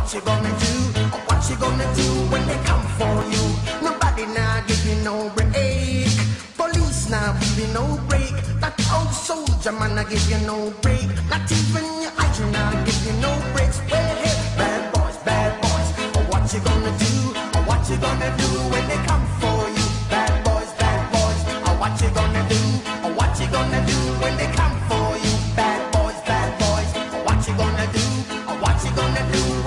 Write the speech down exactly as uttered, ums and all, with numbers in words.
what you gonna do? What you gonna do when they come for you? Nobody now give you no break. Police now give you no break. That old soldier man I give you no break. Not even your eyes now give you no breaks. Well, hey, bad boys, bad boys. What you gonna do? What you gonna do when they come for you? Bad boys, bad boys. What you gonna do? What you gonna do when they come for you? Bad boys, bad boys. What you gonna do? What you gonna do?